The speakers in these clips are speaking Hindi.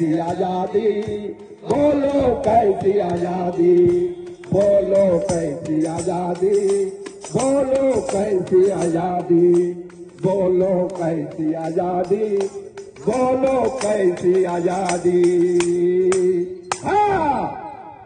कैसी आजादी, बोलो कैसी आजादी, बोलो कैसी आजादी, बोलो कैसी आजादी, बोलो कैसी आजादी, बोलो कैसी आजादी। हाँ,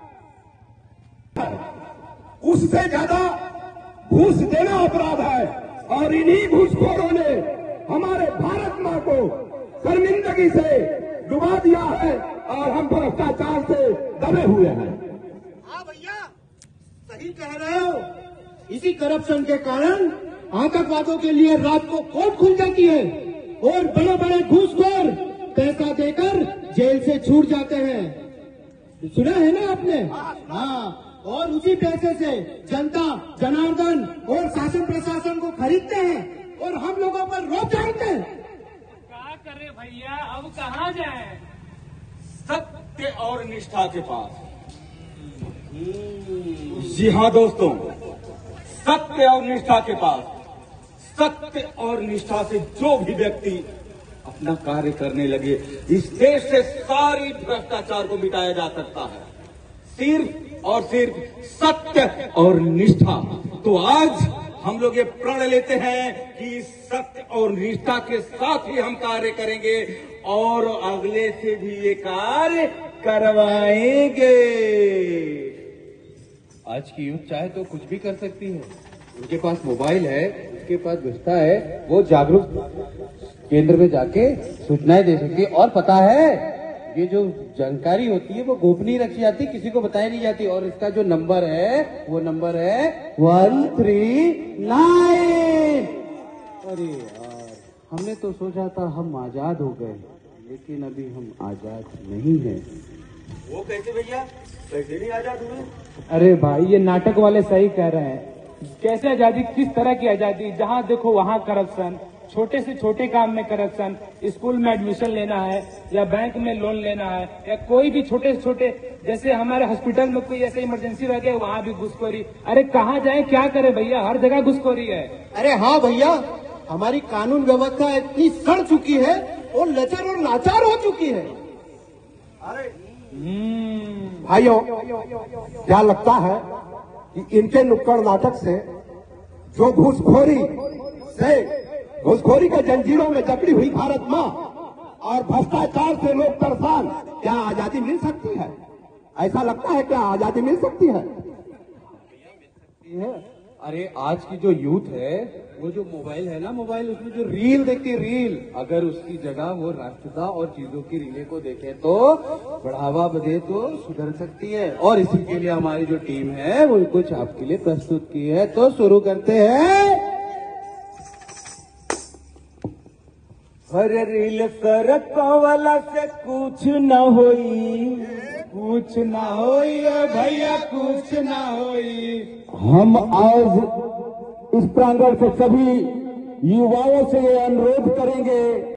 उससे ज्यादा घूस देना अपराध है और इन्हीं घूसखोरों ने हमारे भारत मां को शर्मिंदगी से डुबा दिया है और हम भ्रष्टाचार से दबे हुए हैं। हाँ भैया, सही कह रहे हो। इसी करप्शन के कारण आतंकवादियों के लिए रात को कोर्ट खुल जाती है और बड़े बड़े घूसखोर पैसा देकर जेल से छूट जाते हैं। सुना है ना आपने? हाँ, और उसी पैसे से जनता जनार्दन और शासन प्रशासन को खरीदते हैं और हम लोगों पर रोक डालते हैं। क्या करे भैया, अब कहाँ जाए? सत्य और निष्ठा के पास। जी हाँ दोस्तों, सत्य और निष्ठा के पास, सत्य और निष्ठा से जो भी व्यक्ति अपना कार्य करने लगे, इस देश से सारी भ्रष्टाचार को मिटाया जा सकता है, सिर्फ और सिर्फ सत्य और निष्ठा। तो आज हम लोग ये प्रण लेते हैं कि सत्य और निष्ठा के साथ ही हम कार्य करेंगे और अगले से भी ये कार्य करवाएंगे। आज की यूथ चाहे तो कुछ भी कर सकती है। उनके पास मोबाइल है, उसके पास गुस्सा है, वो जागरूक केंद्र में जाके सूचनाएं दे सकती है। और पता है, ये जो जानकारी होती है वो गोपनीय रखी जाती, किसी को बताई नहीं जाती। और इसका जो नंबर है वो नंबर है 139। अरे यार, हमने तो सोचा था हम आजाद हो गए, लेकिन अभी हम आजाद नहीं हैं। वो कैसे भैया, कैसे नहीं आजाद हुए? अरे भाई, ये नाटक वाले सही कह रहे हैं। कैसे आजादी, किस तरह की आजादी? जहाँ देखो वहाँ करप्शन, छोटे से छोटे काम में करप्शन, स्कूल में एडमिशन लेना है या बैंक में लोन लेना है या कोई भी छोटे से छोटे, जैसे हमारे हॉस्पिटल में कोई ऐसे इमरजेंसी रह गया वहाँ भी घुसखोरी। अरे कहाँ जाए, क्या करे भैया, हर जगह घुसखोरी है। अरे हाँ भैया, हमारी कानून व्यवस्था इतनी सड़ चुकी है और लचर और लाचार हो चुकी है। भाइयों, क्या लगता है कि इनके नुक्कड़ नाटक से जो घूसखोरी के जंजीरों में जकड़ी हुई भारत मां और भ्रष्टाचार से लोग परेशान, क्या आजादी मिल सकती है? ऐसा लगता है क्या आजादी मिल सकती है? अरे आज की जो यूथ है, वो जो मोबाइल है ना, मोबाइल, उसमें जो रील देखती है, रील, अगर उसकी जगह वो राष्ट्रता और चीजों की रीलें को देखे तो बढ़ावा दे तो सुधर सकती है। और इसी के लिए हमारी जो टीम है वो कुछ आपके लिए प्रस्तुत की है, तो शुरू करते हैं। हर रील सरकों वाला से कुछ न होई, कुछ ना होई भैया, कुछ ना होई। हम आज इस प्रांगण से सभी युवाओं से ये अनुरोध करेंगे